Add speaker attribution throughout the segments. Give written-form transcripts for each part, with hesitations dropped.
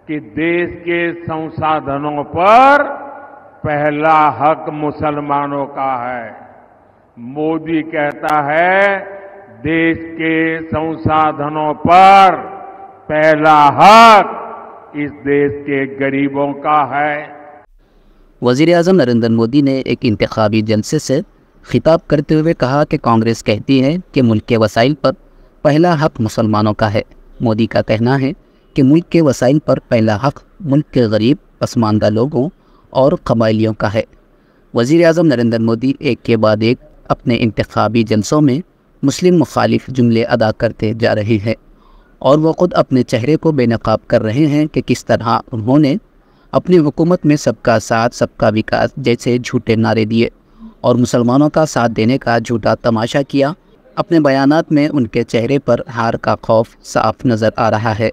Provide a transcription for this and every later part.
Speaker 1: कि देश के संसाधनों पर पहला हक मुसलमानों का है। मोदी कहता है देश के संसाधनों पर पहला हक इस देश के गरीबों का है।
Speaker 2: वज़ीर-ए-आज़म नरेंद्र मोदी ने एक इंतखाबी जलसे से खिताब करते हुए कहा कि कांग्रेस कहती है कि मुल्क के वसाइल पर पहला हक मुसलमानों का है। मोदी का कहना है कि मुल्क के वसाइल पर पहला हक मुल्क के गरीब, पसमानदा लोगों और कबाइलियों का है। वज़ीर-ए-आज़म नरेंद्र मोदी एक के बाद एक अपने इंतखाबी जलसों में मुस्लिम मुखालिफ जुमले अदा करते जा रहे हैं और वो ख़ुद अपने चेहरे को बेनकाब कर रहे हैं कि किस तरह उन्होंने अपनी हुकूमत में सबका साथ, सबका विकास जैसे झूठे नारे दिए और मुसलमानों का साथ देने का झूठा तमाशा किया। अपने बयानात में उनके चेहरे पर हार का खौफ साफ नज़र आ रहा है।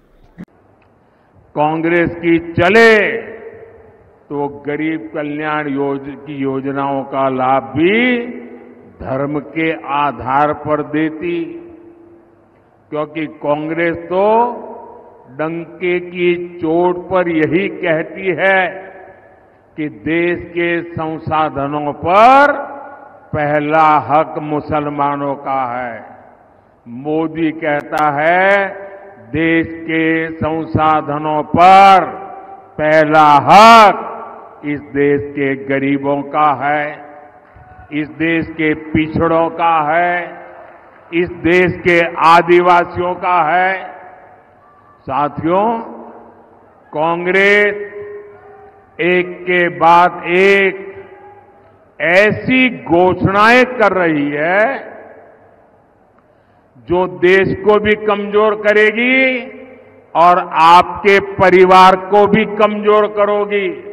Speaker 1: कांग्रेस की चले तो गरीब कल्याण की योजनाओं का लाभ भी धर्म के आधार पर देती, क्योंकि कांग्रेस तो डंके की चोट पर यही कहती है कि देश के संसाधनों पर पहला हक मुसलमानों का है। मोदी कहता है देश के संसाधनों पर पहला हक इस देश के गरीबों का है, इस देश के पिछड़ों का है, इस देश के आदिवासियों का है। साथियों, कांग्रेस एक के बाद एक ऐसी घोषणाएं कर रही है जो देश को भी कमजोर करेगी और आपके परिवार को भी कमजोर करोगी।